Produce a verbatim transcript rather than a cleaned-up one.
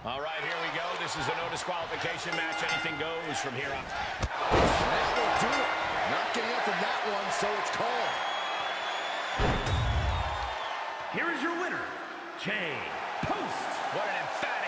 All right, here we go. This is a no disqualification match. Anything goes from here on. That will do it. Not getting up from that one, so it's called. Here is your winner, Jay Post. What an emphatic